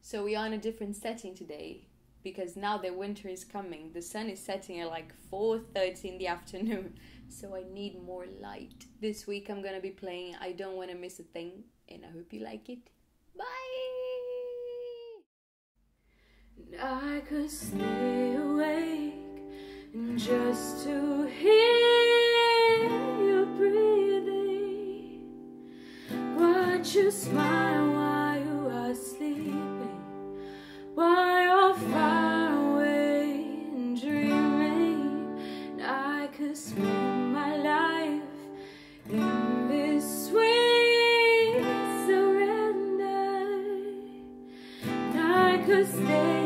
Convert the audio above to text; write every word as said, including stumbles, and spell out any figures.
So we are in a different setting today because now the winter is coming. The sun is setting at like four thirty in the afternoon, so I need more light. This week I'm gonna be playing I Don't Wanna Miss a Thing, and I hope you like it. Bye! And I could stay awake and just to hear you breathing, watch you smile while you are sleeping, while you're far away and dreaming. And I could spend my life in this sweet surrender, and I could stay